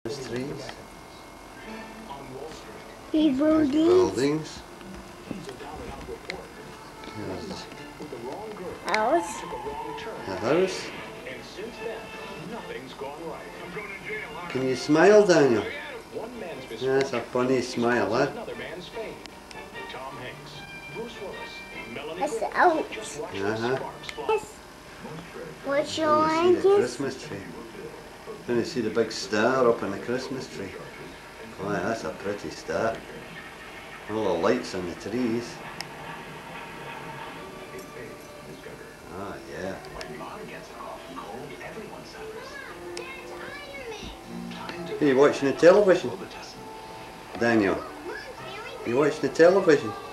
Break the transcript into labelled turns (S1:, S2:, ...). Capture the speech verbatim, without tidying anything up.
S1: Trees.
S2: Buildings.
S1: Buildings.
S2: House.
S1: A house. Can you smile, Daniel? Yeah, that's a funny smile, eh?
S2: That's out.
S1: Uh-huh.
S2: Yes. What's your
S1: I want to see the
S2: language?
S1: Christmas tree. I want to see the big star up in the Christmas tree. Boy, that's a pretty star. All the lights on the trees. Ah, yeah. Are you watching the television? Daniel, you watching the television?